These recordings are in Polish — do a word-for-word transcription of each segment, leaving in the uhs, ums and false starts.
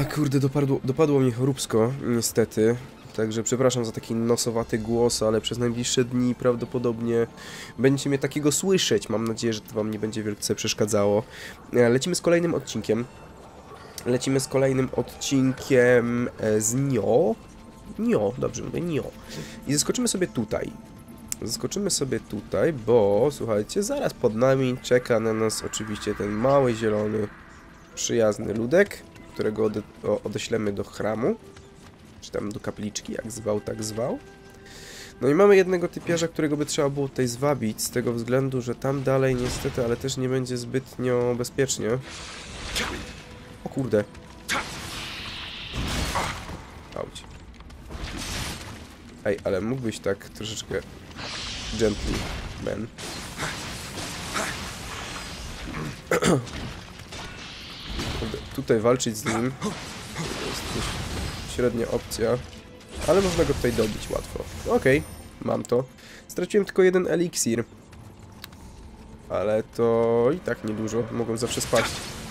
A, kurde, dopadło, dopadło mnie choróbsko, niestety. Także przepraszam za taki nosowaty głos, ale przez najbliższe dni prawdopodobnie będziecie mnie takiego słyszeć. Mam nadzieję, że to wam nie będzie wielce przeszkadzało. Lecimy z kolejnym odcinkiem. Lecimy z kolejnym odcinkiem z Nio. Nio, dobrze mówię, Nio. I zeskoczymy sobie tutaj. Zeskoczymy sobie tutaj, bo słuchajcie, zaraz pod nami czeka na nas oczywiście ten mały, zielony, przyjazny ludek, którego ode odeślemy do chramu. Czy tam do kapliczki, jak zwał, tak zwał. No i mamy jednego typiarza, którego by trzeba było tutaj zwabić, z tego względu, że tam dalej niestety, ale też nie będzie zbytnio bezpiecznie. O kurde. Auć. Ej, ale mógłbyś tak troszeczkę gently, man. Tutaj walczyć z nim to jest średnia opcja, ale można go tutaj dobić łatwo. Okej, okay, mam to. Straciłem tylko jeden eliksir, ale to i tak niedużo, mogą zawsze spaść.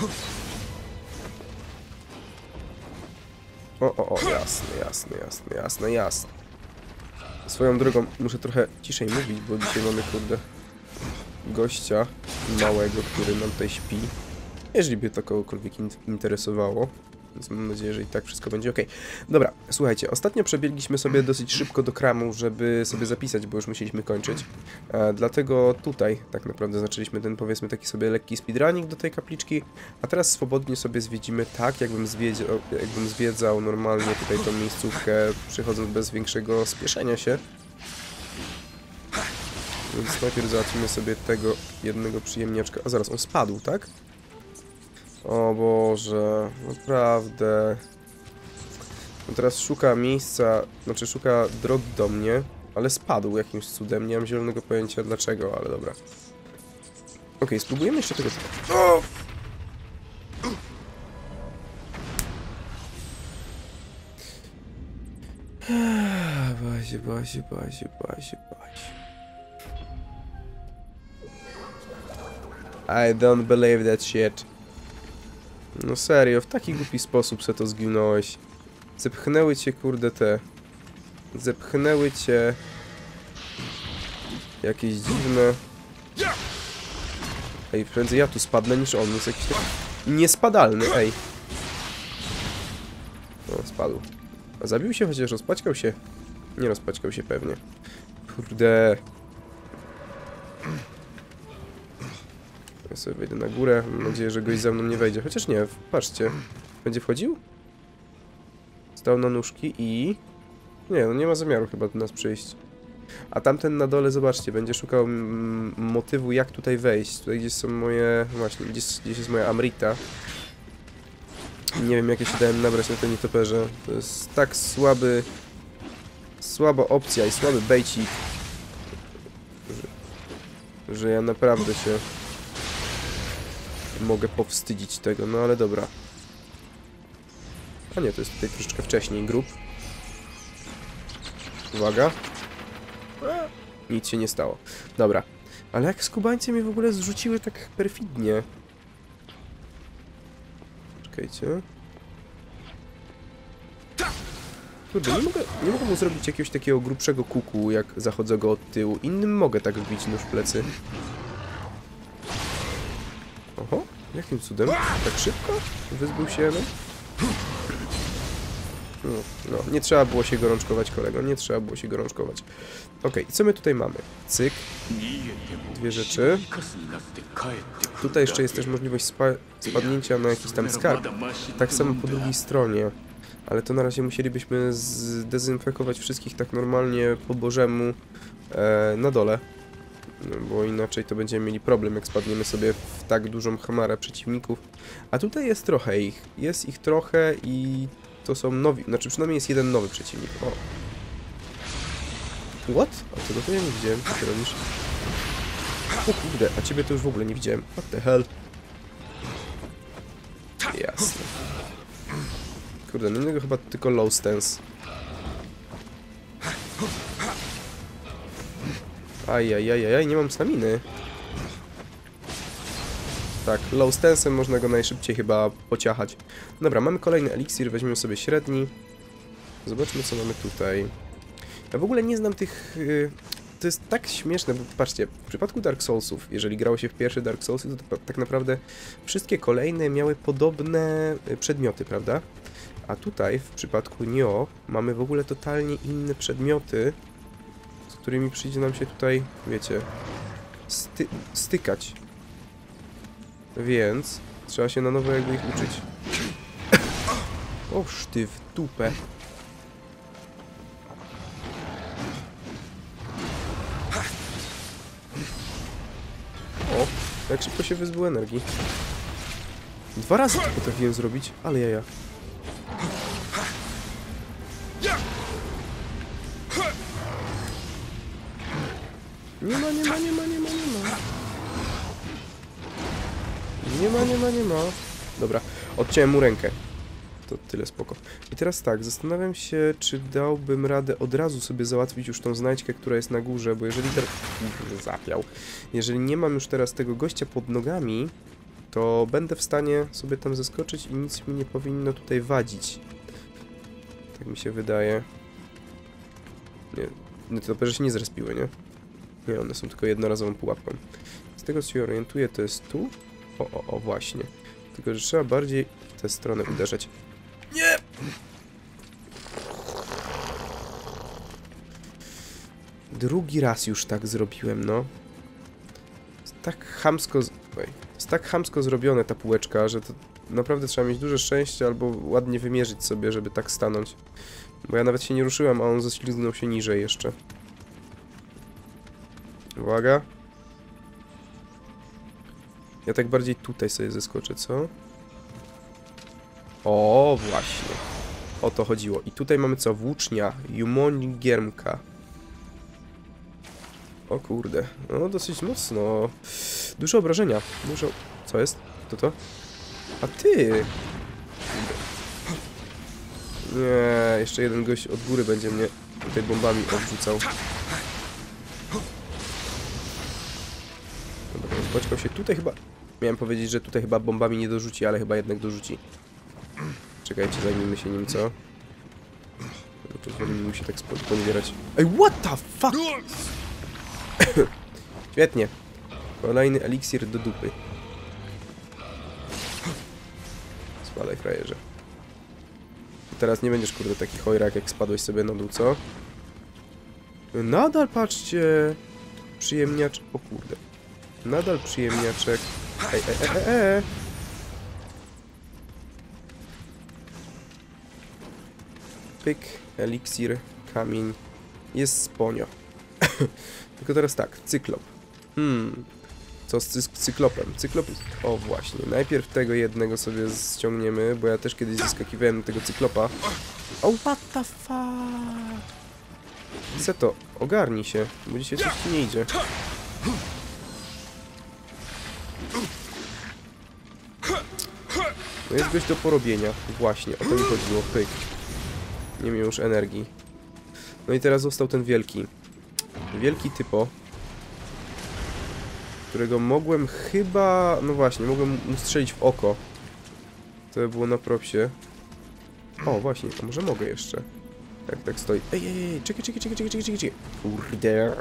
O, o, o, jasne, jasne, jasne, jasne, jasne. Swoją drogą muszę trochę ciszej mówić, bo dzisiaj mamy, kurde, gościa małego, który nam tutaj śpi. Jeżeli by to kogokolwiek in interesowało. Więc mam nadzieję, że i tak wszystko będzie ok. Dobra, słuchajcie, ostatnio przebiegliśmy sobie dosyć szybko do kramu, żeby sobie zapisać, bo już musieliśmy kończyć. E, dlatego tutaj tak naprawdę zaczęliśmy ten, powiedzmy, taki sobie lekki speedrunning do tej kapliczki, a teraz swobodnie sobie zwiedzimy tak, jakbym zwiedział, jakbym zwiedzał normalnie tutaj tą miejscówkę, przychodząc bez większego spieszenia się. Więc najpierw załatwimy sobie tego jednego przyjemniaczka. A zaraz, on spadł, tak? O Boże, naprawdę. On teraz szuka miejsca, znaczy szuka drogi do mnie, ale spadł jakimś cudem, nie mam zielonego pojęcia dlaczego, ale dobra. Okej, okay, spróbujemy jeszcze tego... O! Bazie, bazie, bazie, bazie, bazie. I don't believe that shit. No serio, w taki głupi sposób se to zginąłeś. Zepchnęły cię, kurde, te... Zepchnęły cię... Jakieś dziwne... Ej, prędzej ja tu spadnę niż on, jest jakiś taki... Niespadalny, ej. O, spadł. A zabił się, chociaż rozpaćkał się? Nie rozpaćkał się pewnie. Kurde... Ja sobie wejdę na górę, mam nadzieję, że gość za mną nie wejdzie. Chociaż nie, patrzcie. Będzie wchodził? Stał na nóżki i... Nie, no nie ma zamiaru chyba do nas przyjść. A tamten na dole, zobaczcie, będzie szukał motywu, jak tutaj wejść. Tutaj gdzieś są moje... Właśnie, gdzieś, gdzieś jest moja Amrita. Nie wiem, jak ja się dałem nabrać na tym nietoperze. To jest tak słaby... Słaba opcja i słaby bejcik, że, że ja naprawdę się... mogę powstydzić tego, no ale dobra. A nie, to jest tutaj troszeczkę wcześniej grup. Uwaga. Nic się nie stało. Dobra. Ale jak skubańce mnie w ogóle zrzuciły tak perfidnie. Czekajcie. Kurde, nie mogę, nie mogę mu zrobić jakiegoś takiego grubszego kuku, jak zachodzę go od tyłu. Innym mogę tak wbić nóż w plecy. Oho. Jakim cudem? Tak szybko? Wyzbył się jeden? No, no, nie trzeba było się gorączkować, kolego, nie trzeba było się gorączkować. Okej, i co my tutaj mamy? Cyk. Dwie rzeczy. Tutaj jeszcze jest też możliwość spa spadnięcia na jakiś tam skarb. Tak samo po drugiej stronie. Ale to na razie musielibyśmy zdezynfekować wszystkich tak normalnie po bożemu e, na dole. No, bo inaczej to będziemy mieli problem, jak spadniemy sobie w tak dużą chmarę przeciwników. A tutaj jest trochę ich. Jest ich trochę i to są nowi... Znaczy przynajmniej jest jeden nowy przeciwnik. O. What? A czego to ja nie widziałem? Co ty robisz? O kurde, a ciebie to już w ogóle nie widziałem. What the hell? Jasne. Kurde, no innego chyba tylko low stance. Ajajajajaj, nie mam staminy. Tak, low stance'em można go najszybciej chyba pociachać. Dobra, mamy kolejny eliksir, weźmiemy sobie średni. Zobaczmy, co mamy tutaj. Ja w ogóle nie znam tych... Yy, to jest tak śmieszne, bo patrzcie, w przypadku Dark Soulsów, jeżeli grało się w pierwszy Dark Soulsy, to tak naprawdę wszystkie kolejne miały podobne przedmioty, prawda? A tutaj, w przypadku Nioh, mamy w ogóle totalnie inne przedmioty, z którymi przyjdzie nam się tutaj, wiecie, sty stykać. Więc trzeba się na nowo jakby ich uczyć. Oż ty w dupę. O, jak szybko się wyzbył energii. Dwa razy to potrafiłem zrobić, ale jaja. Nie ma, nie ma, nie ma, nie ma, nie ma. Nie ma, nie ma, nie ma. Dobra, odciąłem mu rękę. To tyle spoko. I teraz tak, zastanawiam się, czy dałbym radę od razu sobie załatwić już tą znajdźkę, która jest na górze, bo jeżeli teraz... Zapiał. Jeżeli nie mam już teraz tego gościa pod nogami, to będę w stanie sobie tam zeskoczyć i nic mi nie powinno tutaj wadzić. Tak mi się wydaje. Nie, no to dobrze, że się nie zrespiły, nie? Nie, one są tylko jednorazową pułapką. Z tego, co się orientuję, to jest tu. O, o, o, właśnie. Tylko, że trzeba bardziej w tę stronę uderzać. Nie! Drugi raz już tak zrobiłem, no. Jest tak chamsko... Z... Oj. Jest tak chamsko zrobione ta półeczka, że to naprawdę trzeba mieć duże szczęście albo ładnie wymierzyć sobie, żeby tak stanąć. Bo ja nawet się nie ruszyłem, a on ześlizgnął się niżej jeszcze. Uwaga. Ja tak bardziej tutaj sobie zeskoczę, co? O, właśnie. O to chodziło. I tutaj mamy co? Włócznia. Jumongiermka. O kurde. No, dosyć mocno. Dużo obrażenia. Dużo... Co jest? To to? A ty! Nie, jeszcze jeden gość od góry będzie mnie tutaj bombami odrzucał. Dobra, rozpaczkał się. Tutaj chyba... Miałem powiedzieć, że tutaj chyba bombami nie dorzuci, ale chyba jednak dorzuci. Czekajcie, zajmijmy się nim, co? Pozwolimy mu się tak sponiewierać. Ej, what the fuck? Świetnie. Kolejny eliksir do dupy. Spadaj, frajerze. Teraz nie będziesz, kurde, taki chojrak, jak spadłeś sobie na dół, co? Nadal, patrzcie! Przyjemniacz... O kurde. Nadal przyjemniaczek. Ej, ej, ej, ej, ej. Pyk, eliksir, kamień. Jest sponio. Tylko teraz tak, cyklop. Hmm. Co z cy cyklopem? Cyklop... O, właśnie. Najpierw tego jednego sobie ściągniemy, bo ja też kiedyś zeskakiwałem na tego cyklopa. O, what the fuck? Co to? Ogarnij się, bo dzisiaj coś ci nie idzie. No jest gość do porobienia. Właśnie, o to mi chodziło. Pyk. Nie miał już energii. No i teraz został ten wielki. Wielki typo. Którego mogłem chyba... No właśnie, mogłem mu strzelić w oko. To by było na propsie. O, właśnie, a może mogę jeszcze. Jak tak stoi. Ej, ej, ej, czekaj, czekaj, czekaj, czekaj, czekaj, czekaj. Kurde.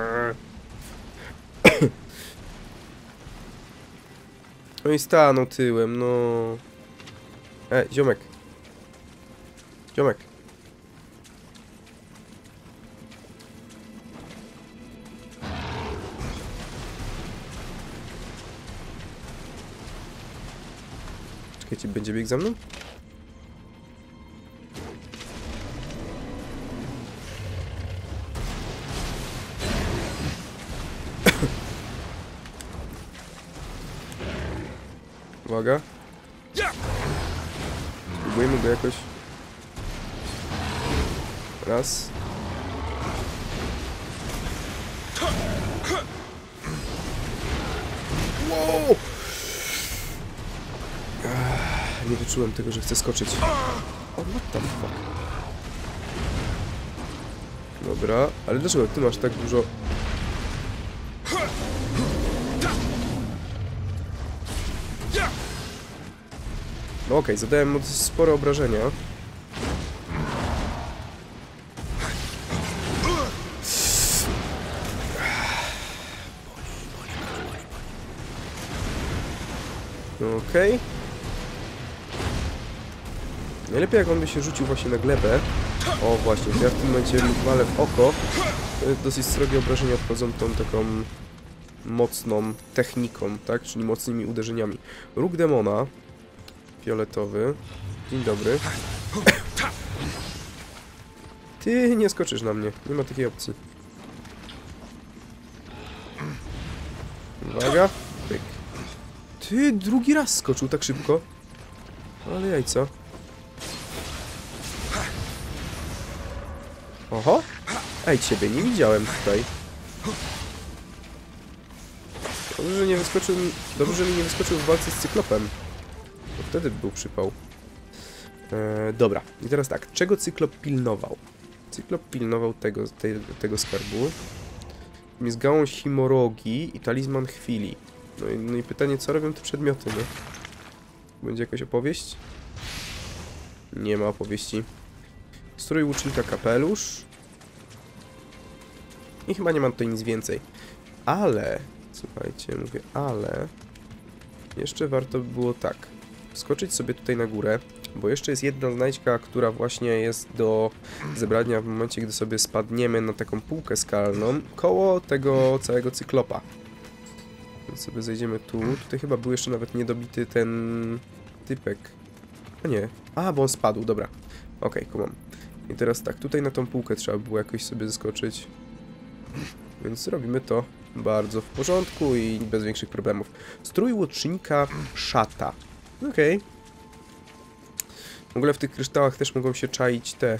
No i stanął tyłem, no. E, ziomek. Ziomek. Czekajcie, będzie biegł za mną? Uwaga. Spróbujemy go jakoś... Raz. Wow! Nie wyczułem tego, że chcę skoczyć. O, what the fuck? Dobra, ale dlaczego ty masz tak dużo... Okej, okay, zadałem mu spore obrażenia. Okej. Okay. Najlepiej jak on by się rzucił właśnie na glebę. O właśnie, to ja w tym momencie walę w oko. Dosyć srogie obrażenia wchodzą tą taką mocną techniką, tak? Czyli mocnymi uderzeniami. Róg demona. Fioletowy. Dzień dobry. Ty nie skoczysz na mnie. Nie ma takiej opcji. Uwaga. Pyk. Ty drugi raz skoczył tak szybko. Ale jajca. Oho. Ej, ciebie nie widziałem tutaj. Dobrze, że nie wyskoczył mi... Dobrze, że mi nie wyskoczył w walce z Cyklopem. Bo wtedy był przypał. Eee, dobra. I teraz tak. Czego Cyklop pilnował? Cyklop pilnował tego, te, tego skarbu. Jest gałąź himorogi i talizman chwili. No i, no i pytanie, co robią te przedmioty, nie? Będzie jakaś opowieść? Nie ma opowieści. Strój łucznika, kapelusz. I chyba nie mam tutaj nic więcej. Ale, słuchajcie, mówię, ale jeszcze warto by było tak. Skoczyć sobie tutaj na górę, bo jeszcze jest jedna znajdźka, która właśnie jest do zebrania w momencie, gdy sobie spadniemy na taką półkę skalną koło tego całego cyklopa. Więc sobie zejdziemy tu. Tutaj chyba był jeszcze nawet niedobity ten typek. A nie. A, bo on spadł, dobra. Okej, okay, kumam. I teraz tak, tutaj na tą półkę trzeba było jakoś sobie zeskoczyć. Więc robimy to bardzo w porządku i bez większych problemów. Strój łucznika szata. Okej. Okay. W ogóle w tych kryształach też mogą się czaić te...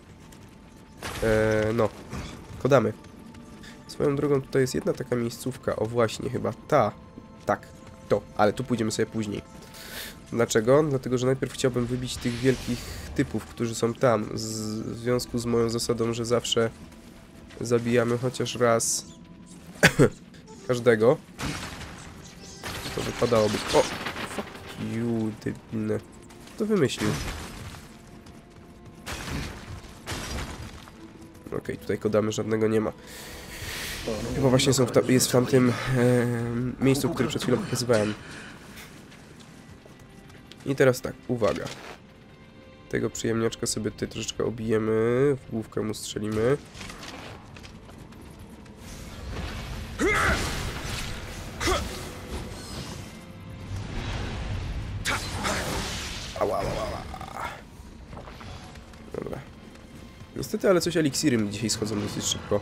Eee, no. Kodamy. Swoją drogą tutaj jest jedna taka miejscówka. O właśnie, chyba ta. Tak, to. Ale tu pójdziemy sobie później. Dlaczego? Dlatego, że najpierw chciałbym wybić tych wielkich typów, którzy są tam. Z, w związku z moją zasadą, że zawsze zabijamy chociaż raz każdego. To wypadałoby... O! Fuck you, debilne. To wymyślił. Okej, okay, tutaj kodamy żadnego nie ma. Chyba właśnie są w ta jest w tamtym e, miejscu, które przed chwilą pokazywałem. I teraz tak, uwaga. Tego przyjemniaczka sobie tutaj troszeczkę obijemy, w główkę mu strzelimy. Ała, ała, ała. Dobra. Niestety, ale coś eliksiry mi dzisiaj schodzą dosyć szybko.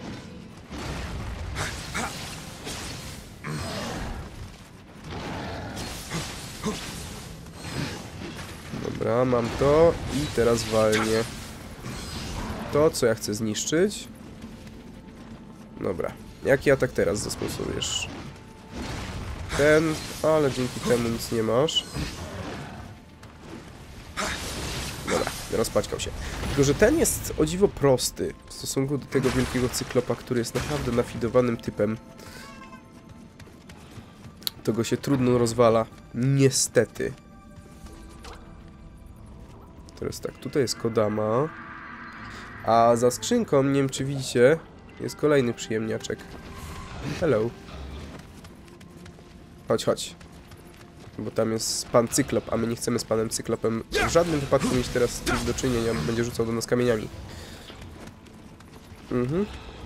Dobra, mam to i teraz walnie to, co ja chcę zniszczyć. Dobra. Jaki atak teraz zastosujesz? Ten, ale dzięki temu nic nie masz. Dobra, rozpaćkał się. Tylko, że ten jest o dziwo prosty w stosunku do tego wielkiego cyklopa, który jest naprawdę nafidowanym typem. To go się trudno rozwala. Niestety. Teraz tak, tutaj jest Kodama. A za skrzynką, nie wiem czy widzicie, jest kolejny przyjemniaczek. Hello. Chodź, chodź. Bo tam jest pan Cyklop, a my nie chcemy z panem Cyklopem w żadnym wypadku mieć teraz nic do czynienia, bo będzie rzucał do nas kamieniami. Mhm.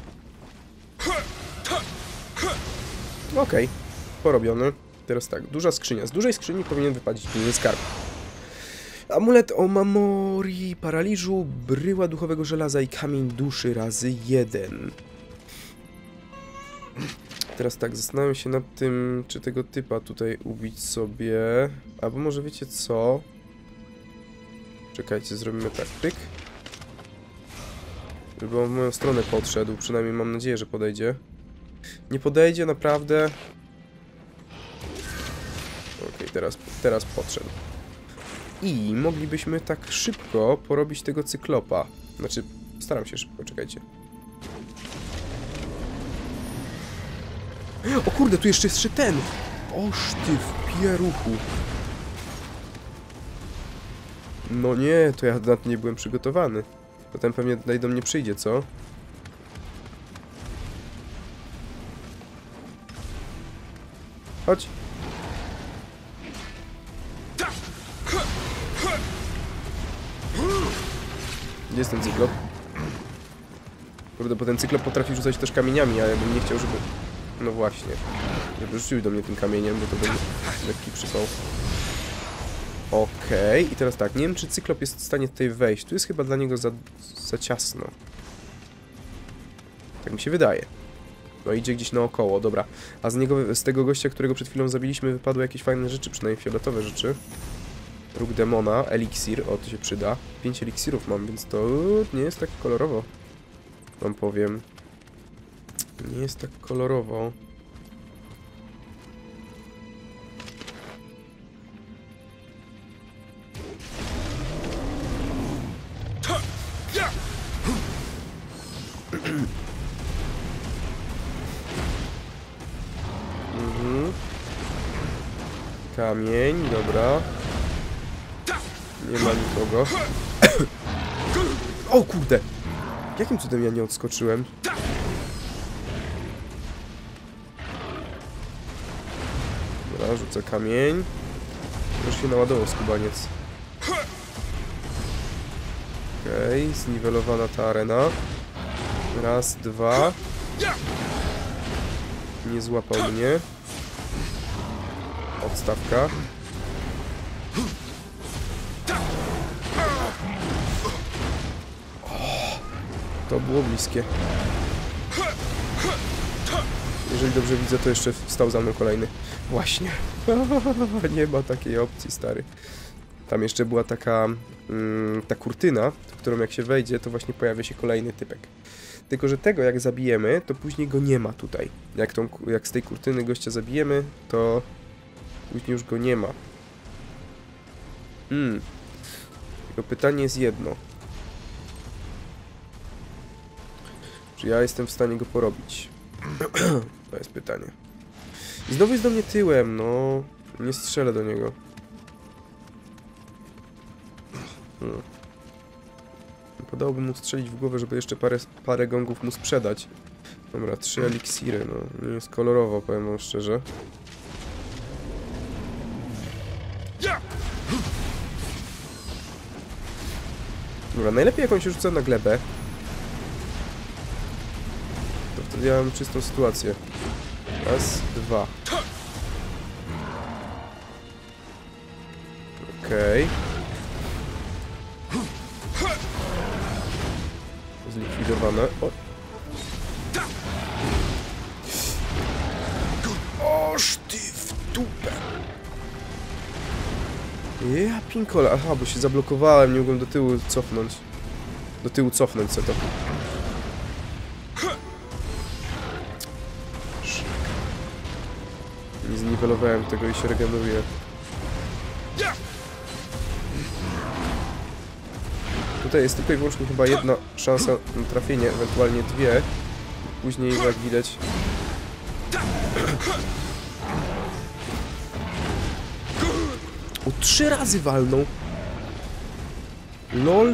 Okej. Okay. Porobiony. Teraz tak, duża skrzynia. Z dużej skrzyni powinien wypadzić pilny skarb. Amulet o Mamori, paraliżu, bryła duchowego żelaza i kamień duszy razy jeden. Teraz tak, zastanawiam się nad tym, czy tego typa tutaj ubić sobie. Albo może wiecie co? Czekajcie, zrobimy tak, pyk. Żeby on w moją stronę podszedł, przynajmniej mam nadzieję, że podejdzie. Nie podejdzie, naprawdę. Okej, okay, teraz, teraz podszedł. I moglibyśmy tak szybko porobić tego cyklopa. Znaczy, staram się szybko, czekajcie. O kurde, tu jeszcze jest ten! Oż ty w pieruchu. No nie, to ja na to nie byłem przygotowany. Potem pewnie tutaj do mnie przyjdzie, co? Chodź. Gdzie jest ten cyklop? Kurde, bo ten cyklop potrafi rzucać też kamieniami, a ja bym nie chciał, żeby... No właśnie. Żeby rzucił do mnie tym kamieniem, bo to będzie lekki przypał. Okej, okay. I teraz tak, nie wiem, czy cyklop jest w stanie tutaj wejść. Tu jest chyba dla niego za, za ciasno. Tak mi się wydaje. No idzie gdzieś naokoło, dobra. A z niego, z tego gościa, którego przed chwilą zabiliśmy, wypadły jakieś fajne rzeczy, przynajmniej fioletowe rzeczy. Róg demona, eliksir, o to się przyda. Pięć eliksirów mam, więc to nie jest tak kolorowo. Wam powiem. Nie jest tak kolorowo. Mhm. Kamień, dobra. Nie ma nikogo. O kurde! Jakim cudem ja nie odskoczyłem? Dobra, rzucę kamień. Już się naładował skubaniec. Okej, okay, zniwelowana ta arena. Raz, dwa. Nie złapał mnie. Odstawka. To było bliskie. Jeżeli dobrze widzę, to jeszcze wstał za mną kolejny. Właśnie. Nie ma takiej opcji, stary. Tam jeszcze była taka mm, ta kurtyna, w którą jak się wejdzie, to właśnie pojawia się kolejny typek. Tylko że tego jak zabijemy, to później go nie ma tutaj. Jak, tą, jak z tej kurtyny gościa zabijemy, to później już go nie ma. Hmm. Tylko pytanie jest jedno. Czy ja jestem w stanie go porobić? To jest pytanie. I znowu jest do mnie tyłem, no. Nie strzelę do niego. Hmm. Podałoby mu strzelić w głowę, żeby jeszcze parę, parę gongów mu sprzedać. Dobra, trzy eliksiry, no. Nie jest kolorowo, powiem wam szczerze. Dobra, najlepiej jak on się rzuca na glebę. To wtedy ja mam czystą sytuację. Raz, dwa. Okej. Okay. Zlikwidowane. O. Oż ty w dupę. Ja pinkola. Aha, bo się zablokowałem, nie mogłem do tyłu cofnąć. Do tyłu cofnąć co to. Nie zniwelowałem tego i się regeneruje. Tutaj jest tylko i wyłącznie chyba jedna szansa na trafienie, ewentualnie dwie. Później, jak widać... O, trzy razy walnął! Lol!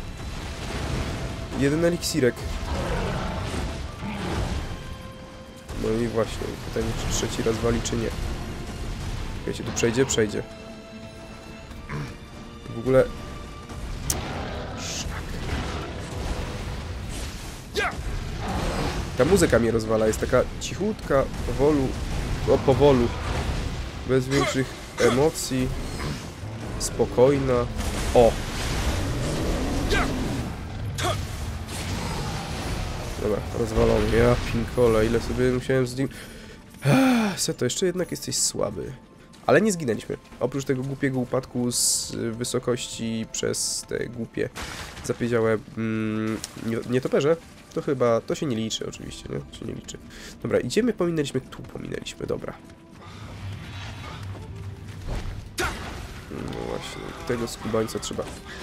Jeden eliksirek. No i właśnie, pytanie, czy trzeci raz wali, czy nie. Wiecie, tu przejdzie? Przejdzie. W ogóle... Ta muzyka mnie rozwala, jest taka cichutka, powolu, o powolu, bez większych emocji, spokojna. O! Dobra, rozwalony. Ja pinkole, ile sobie musiałem z nim... Seto, jeszcze jednak jesteś słaby. Ale nie zginęliśmy. Oprócz tego głupiego upadku z wysokości przez te głupie zapiedziałe mm, nietoperze, to chyba, to się nie liczy oczywiście, nie? To się nie liczy. Dobra, idziemy, pominęliśmy, tu pominęliśmy, dobra. No właśnie, tego skubańca trzeba...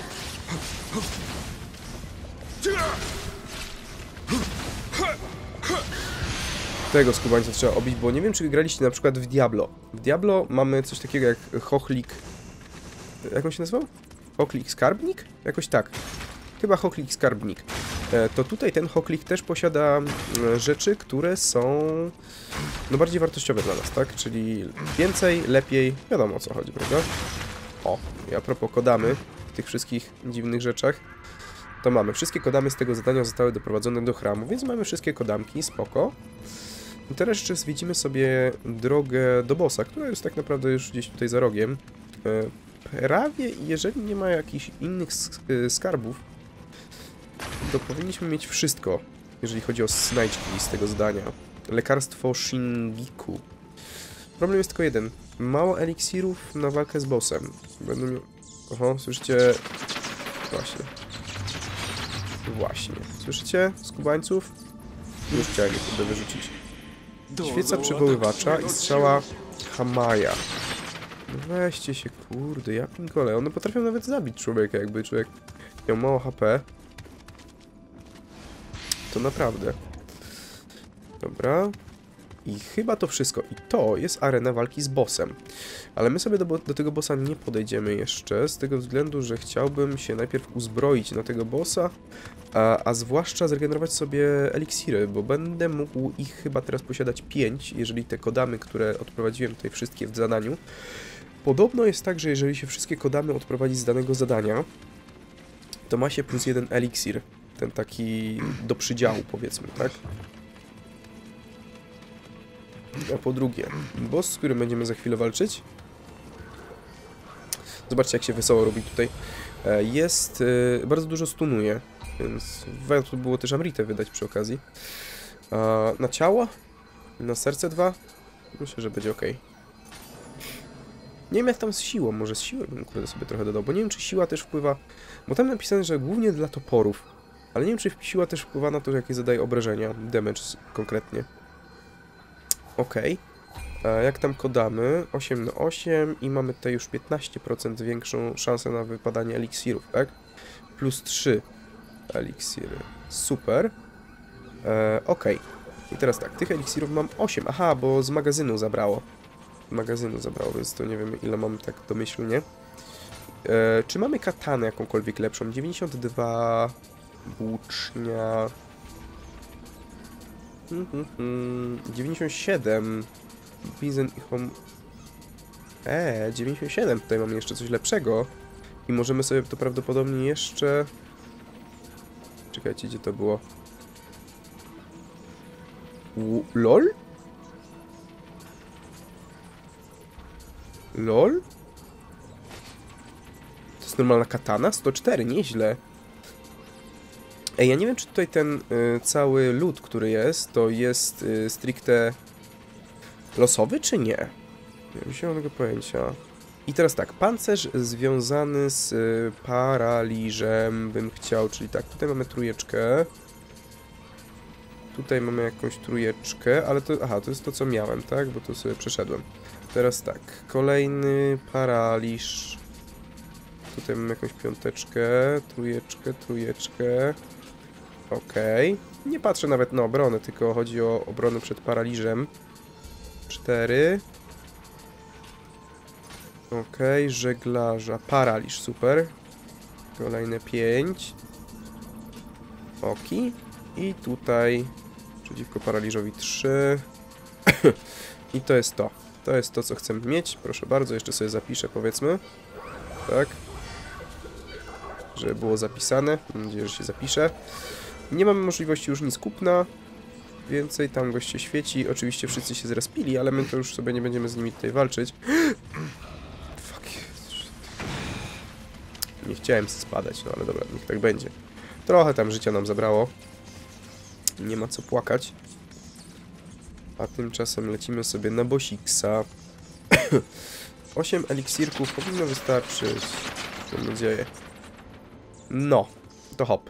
Tego skubańca trzeba obić, bo nie wiem, czy graliście na przykład w Diablo. W Diablo mamy coś takiego jak chochlik... Jak on się nazywał? Hoklik Skarbnik? Jakoś tak. Chyba Hoklik Skarbnik. E, to tutaj ten Hoklik też posiada e, rzeczy, które są no bardziej wartościowe dla nas, tak? Czyli więcej, lepiej, wiadomo o co chodzi, prawda? O, i a propos kodamy, tych wszystkich dziwnych rzeczach, to mamy. Wszystkie kodamy z tego zadania zostały doprowadzone do chramu, więc mamy wszystkie kodamki, spoko. I teraz jeszcze zwiedzimy sobie drogę do bossa, która jest tak naprawdę już gdzieś tutaj za rogiem. E, prawie, jeżeli nie ma jakichś innych skarbów, to powinniśmy mieć wszystko, jeżeli chodzi o znajdźki z tego zadania. Lekarstwo Shingiku. Problem jest tylko jeden. Mało eliksirów na walkę z bossem. Będę miał... Oho, słyszycie? Właśnie. Właśnie. Słyszycie? Skubańców? Już chciałem je sobie wyrzucić. Świeca przywoływacza i strzała Hamaja. No weźcie się, kurde, ja pinkole. One potrafią nawet zabić człowieka, jakby człowiek miał mało H P. To naprawdę. Dobra. I chyba to wszystko. I to jest arena walki z bossem. Ale my sobie do, do tego bossa nie podejdziemy jeszcze, z tego względu, że chciałbym się najpierw uzbroić na tego bossa, a, a zwłaszcza zregenerować sobie eliksiry, bo będę mógł ich chyba teraz posiadać pięć, jeżeli te kodamy, które odprowadziłem tutaj wszystkie w zadaniu. Podobno jest tak, że jeżeli się wszystkie kodamy odprowadzi z danego zadania, to ma się plus jeden eliksir. Ten taki do przydziału, powiedzmy, tak? A po drugie, boss, z którym będziemy za chwilę walczyć. Zobaczcie, jak się wesoło robi tutaj. Jest... bardzo dużo stunuje, więc warto było też Amritę wydać przy okazji. Na ciało? Na serce dwa? Myślę, że będzie ok. Nie wiem, jak tam z siłą. Może z siłą bym kurde sobie trochę dodał, bo nie wiem, czy siła też wpływa... Bo tam napisane, że głównie dla toporów. Ale nie wiem, czy siła też wpływa na to, jakie zadaje obrażenia. Damage konkretnie. Okej. Okay. Jak tam kodamy? osiem na osiem i mamy tutaj już piętnaście procent większą szansę na wypadanie eliksirów, tak? Plus trzy eliksiry. Super. E, Okej. Okay. I teraz tak, tych eliksirów mam osiem. Aha, bo z magazynu zabrało. Z magazynu zabrało, więc to nie wiem, ile mam tak domyślnie. E, czy mamy katanę jakąkolwiek lepszą? dziewięćdziesiąt dwa... Włócznia... Hmm, hmm, hmm. dziewięćdziesiąt siedem. Bizen i hom... Eee, dziewięćdziesiąt siedem. Tutaj mamy jeszcze coś lepszego. I możemy sobie to prawdopodobnie jeszcze... Czekajcie, gdzie to było? U LOL? LOL? To jest normalna katana? sto cztery, nieźle. Ej, ja nie wiem, czy tutaj ten y, cały lód, który jest, to jest y, stricte losowy, czy nie? Nie mam zielonego pojęcia. I teraz tak, pancerz związany z y, paraliżem bym chciał, czyli tak, tutaj mamy trójeczkę. Tutaj mamy jakąś trójeczkę, ale to, aha, to jest to, co miałem, tak? Bo to sobie przeszedłem. Teraz tak, kolejny paraliż. Tutaj mam jakąś piąteczkę, trójeczkę, trójeczkę. Okej. Okay. Nie patrzę nawet na obronę, tylko chodzi o obronę przed paraliżem. cztery. Okej, okay. Żeglarza. Paraliż, super. Kolejne pięć. Oki. I tutaj przeciwko paraliżowi trzy. I to jest to. To jest to, co chcemy mieć. Proszę bardzo, jeszcze sobie zapiszę, powiedzmy. Tak. Żeby było zapisane. Mam nadzieję, że się zapisze. Nie mamy możliwości już nic kupna. Więcej tam goście świeci. Oczywiście wszyscy się zrespili, ale my to już sobie nie będziemy z nimi tutaj walczyć. Fuck. Nie chciałem spadać, no ale dobra, niech tak będzie. Trochę tam życia nam zabrało. Nie ma co płakać. A tymczasem lecimy sobie na Bosiksa. osiem eliksirków powinno wystarczyć. Mam nadzieję. No, to hop.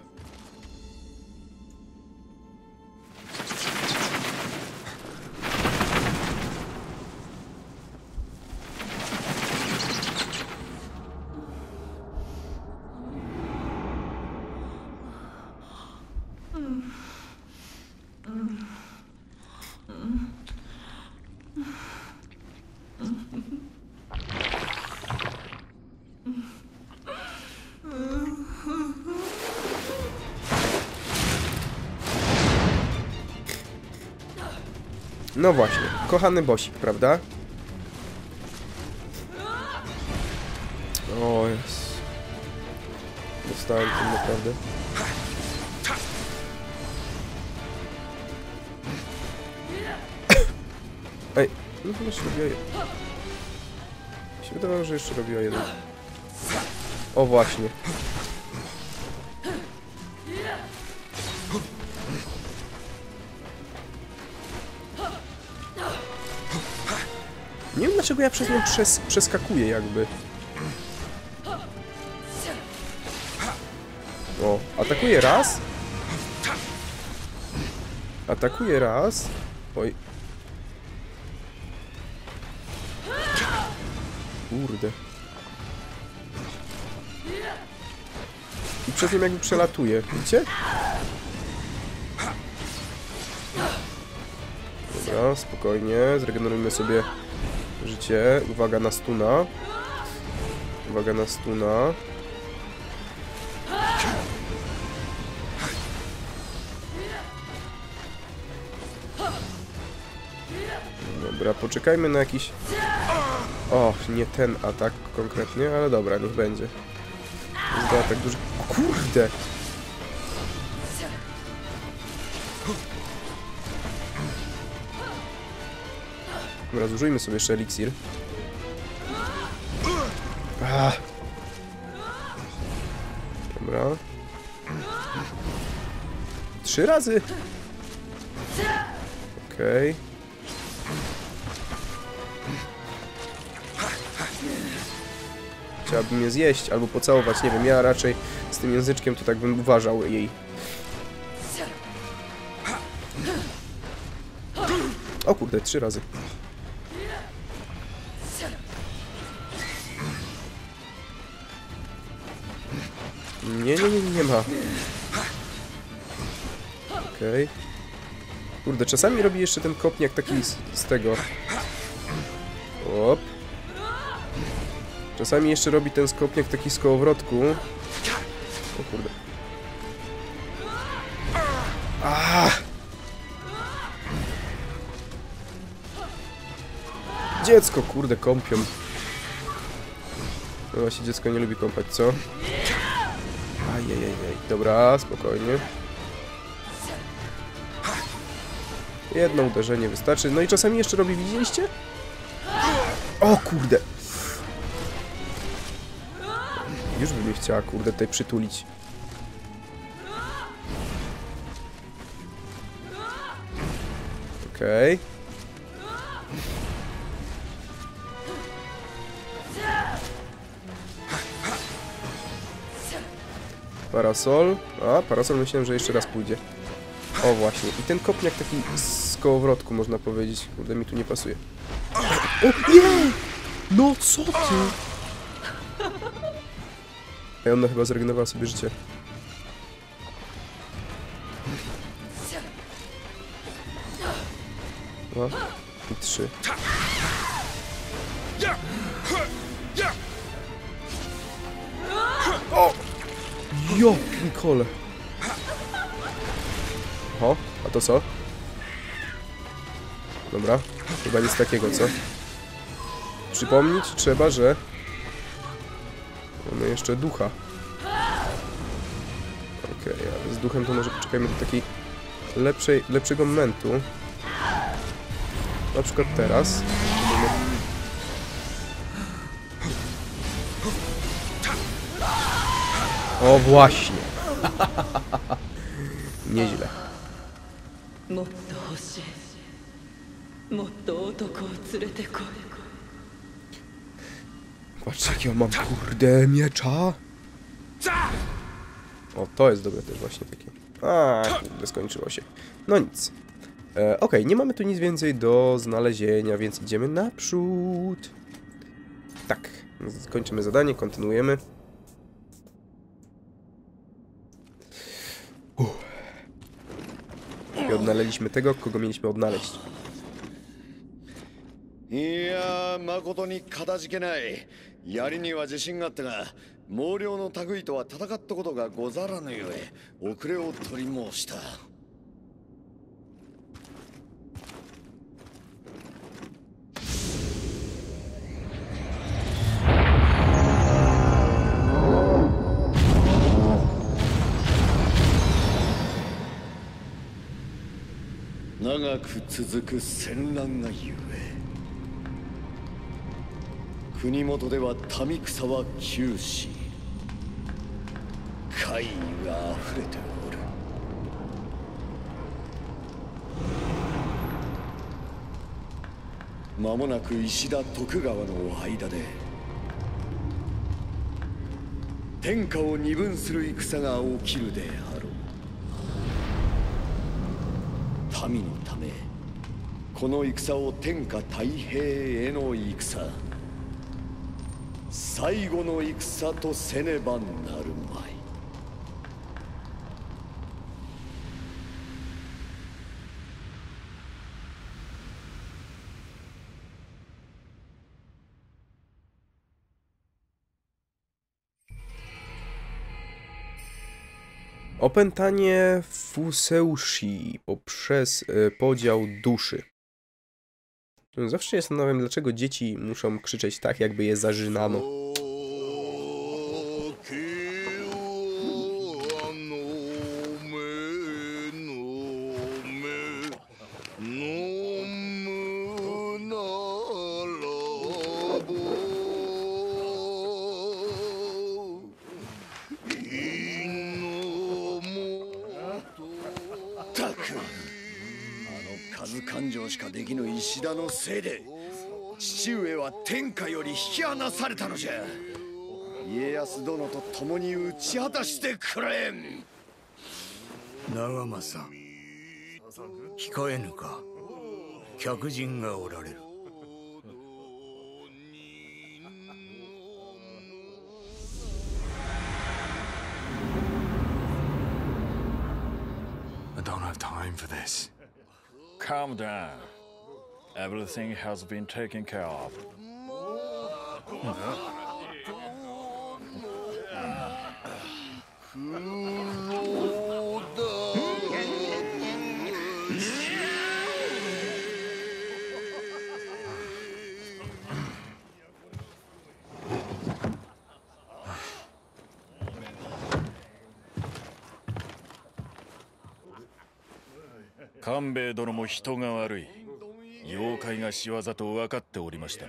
No właśnie, kochany bosik, prawda? O jest. Dostałem tym naprawdę. Ej, no chyba jeszcze robiła jeden. Mi się wydawało, że jeszcze robiła jeden. O właśnie. Nie wiem dlaczego ja przez nią przes przeskakuję jakby. O, atakuje raz. Atakuje raz. Oj. Kurde. I przez nią jakby przelatuje, widzicie? Dobra, spokojnie, zregenerujmy sobie życie. Uwaga na stuna. Uwaga na stuna. Dobra, poczekajmy na jakiś... O, nie ten atak konkretnie, ale dobra, niech będzie. Jest to atak duży... Kurde! Dobra, zużyjmy sobie jeszcze eliksir. Ah. Dobra. Trzy razy! Okej. Okay. Chciałabym je zjeść albo pocałować, nie wiem, ja raczej z tym języczkiem to tak bym uważał jej. O kurde, trzy razy. Nie, nie, nie, nie ma. Okej. Okay. Kurde, czasami robi jeszcze ten kopniak taki z, z tego. Op. Czasami jeszcze robi ten skopniak taki z kołowrotku. O kurde. Ah! Dziecko, kurde, kąpią. No właśnie, dziecko nie lubi kąpać, co? Ajajajaj. Dobra, spokojnie. Jedno uderzenie wystarczy. No i czasami jeszcze robi, widzieliście? O kurde! Już by mnie chciała, kurde, tutaj przytulić. Okej. Okay. Parasol. A, parasol myślałem, że jeszcze raz pójdzie. O, właśnie. I ten kopniak taki z kołowrotku, można powiedzieć. Kurde, mi tu nie pasuje. O, nie! No co ty? Ej, ona chyba zregenerowała sobie życie. Dwa i trzy. O! Jo, Nicole. Oho, a to co? Dobra, chyba nic takiego, co? Przypomnieć trzeba, że mamy jeszcze ducha. Okej, okay, ale z duchem to może poczekajmy do takiej lepszej, lepszego momentu. Na przykład teraz. O właśnie. Nieźle. Patrz, jakiego mam, kurde, miecza. O, to jest dobre też właśnie takie. A, kurde, skończyło się. No nic. E, Okej, okay, nie mamy tu nic więcej do znalezienia, więc idziemy naprzód. Tak, skończymy zadanie, kontynuujemy. Uff. I odnaleźliśmy tego, kogo mieliśmy odnaleźć. いやー、誠にかたじけない。槍には自信があったが、毛量の類とは戦ったことがござらぬゆえ、遅れを取り申した。 長く続く戦乱がゆえ国元では民草は窮し怪異があふれておる。間もなく石田徳川の間で天下を二分する戦が起きるであろう。民のためこの戦を天下太平への戦、最後の戦とせねばなるまい。 Opętanie Fuseushi poprzez y, podział duszy. Zawsze się zastanawiam, dlaczego dzieci muszą krzyczeć tak, jakby je zażynano. ったく、あの数勘定しかできぬ石田のせいで父上は天下より引き離されたのじゃ。家康殿と共に討ち果たしてくれん。 長政、聞こえぬか。客人がおられる。 I don't have time for this. Calm down. Everything has been taken care of.官兵衛殿も人が悪い。妖怪が仕業と分かっておりましたな。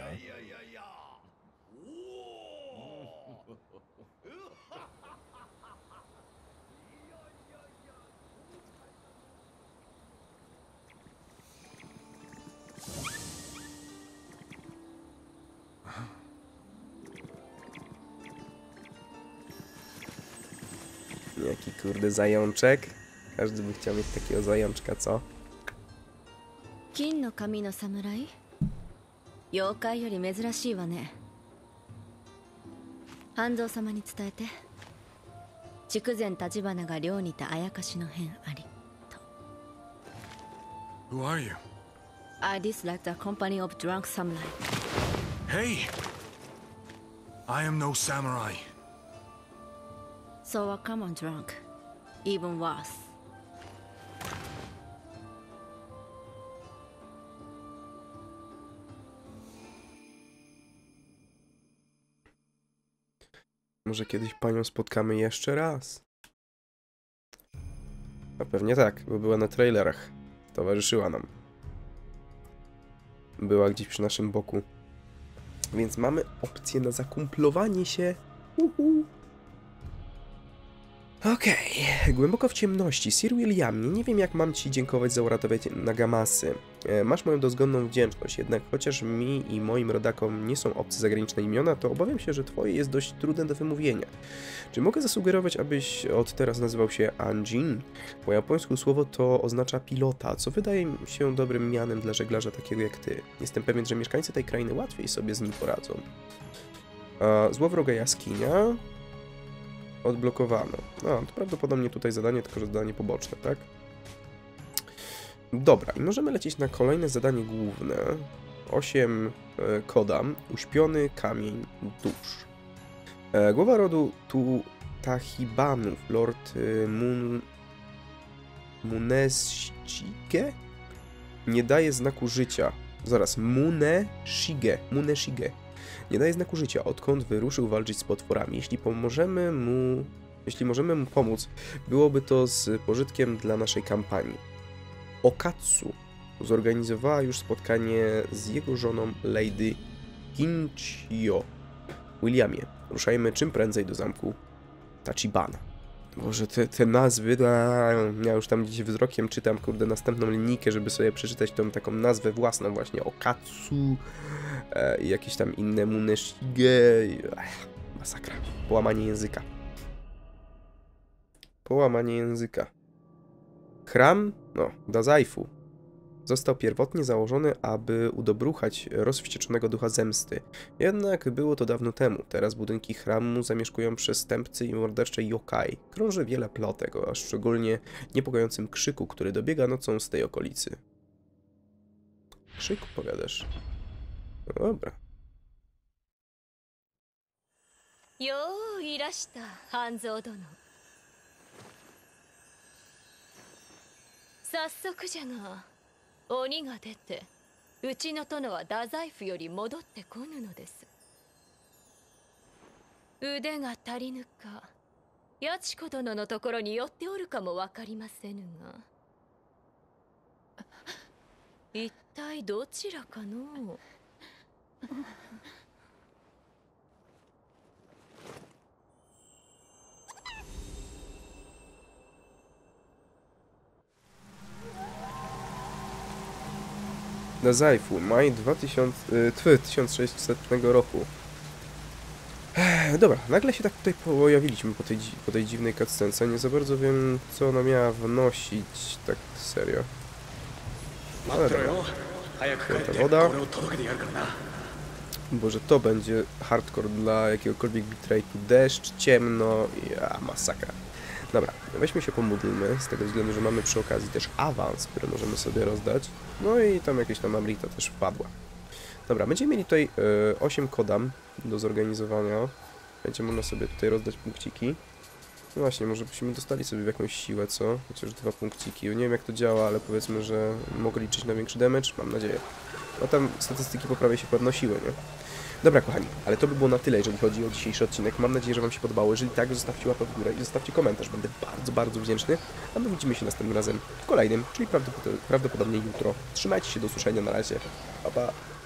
Jaki kurde zajączek. Każdy by chciał mieć takiego zajączka, co? 金の髪の侍？妖怪より珍しいわね。半蔵様に伝えて。筑前立花が寮にてあやかしの変ありと。 Who are you? I dislike the company of drunk samurai. Hey! I am no samurai. So a common drunk. Even worse. Może kiedyś panią spotkamy jeszcze raz. No pewnie tak, bo była na trailerach. Towarzyszyła nam. Była gdzieś przy naszym boku. Więc mamy opcję na zakumplowanie się. Uhu. Okej, okay. Głęboko w ciemności. Sir Williamie, nie wiem jak mam ci dziękować za uratowanie Nagamasy. E, masz moją dozgonną wdzięczność, jednak chociaż mi i moim rodakom nie są obce zagraniczne imiona, to obawiam się, że twoje jest dość trudne do wymówienia. Czy mogę zasugerować, abyś od teraz nazywał się Anjin? Po japońsku słowo to oznacza pilota, co wydaje mi się dobrym mianem dla żeglarza takiego jak ty. Jestem pewien, że mieszkańcy tej krainy łatwiej sobie z nim poradzą. E, złowroga jaskinia. Odblokowano. No, to prawdopodobnie tutaj zadanie, tylko że zadanie poboczne, tak? Dobra, i możemy lecieć na kolejne zadanie główne. osiem e, kodam. Uśpiony kamień dusz. E, głowa rodu Tutahibanów, Lord e, Mun... Muneshige? Nie daje znaku życia. Zaraz, Muneshige. Muneshige. Nie daje znaku życia, odkąd wyruszył walczyć z potworami. Jeśli pomożemy mu... Jeśli możemy mu pomóc, byłoby to z pożytkiem dla naszej kampanii. Okatsu. zorganizowała już spotkanie z jego żoną Lady Kinchio. Williamie, ruszajmy czym prędzej do zamku Tachibana. Boże, te, te nazwy, a, ja już tam gdzieś wzrokiem czytam, kurde, następną linijkę, żeby sobie przeczytać tą taką nazwę własną właśnie, Okatsu e, i jakieś tam inne Muneshige, ech, masakra, połamanie języka. Połamanie języka. Chram, no, Dazaifu, został pierwotnie założony, aby udobruchać rozwścieczonego ducha zemsty. Jednak było to dawno temu. Teraz budynki chramu zamieszkują przestępcy i mordercze yokai. Krąży wiele plotek, a szczególnie niepokojącym krzyku, który dobiega nocą z tej okolicy. Krzyk, powiadasz? No dobra. よういらした半蔵殿。早速じゃが鬼が出てうちの殿は太宰府より戻ってこぬのです。腕が足りぬか八千子殿のところに寄っておるかもわかりませぬが一体どちらかの。 Dazaifu, maj dwa tysiące, tysiąc sześćset roku. Ech, dobra, nagle się tak tutaj pojawiliśmy po tej, po tej dziwnej cutscence. Nie za bardzo wiem, co ona miała wnosić, tak serio. Ale dobra. Ta woda. Boże, to będzie hardcore dla jakiegokolwiek bitrate'u. Deszcz, ciemno i a, masakra. Dobra, weźmy się pomódlmy, z tego względu, że mamy przy okazji też awans, który możemy sobie rozdać. No i tam jakieś tam amrita też wpadła. Dobra, będziemy mieli tutaj y, osiem kodam do zorganizowania. Będzie można sobie tutaj rozdać punkciki. No właśnie, może byśmy dostali sobie w jakąś siłę, co? Chociaż dwa punkciki. Nie wiem jak to działa, ale powiedzmy, że mogę liczyć na większy damage, mam nadzieję. No tam statystyki po prawej się podnosiły, nie? Dobra kochani, ale to by było na tyle, jeżeli chodzi o dzisiejszy odcinek. Mam nadzieję, że wam się podobało. Jeżeli tak, zostawcie łapę w górę i zostawcie komentarz. Będę bardzo, bardzo wdzięczny. A my widzimy się następnym razem w kolejnym, czyli prawdopodobnie, prawdopodobnie jutro. Trzymajcie się, do usłyszenia, na razie. Pa, pa.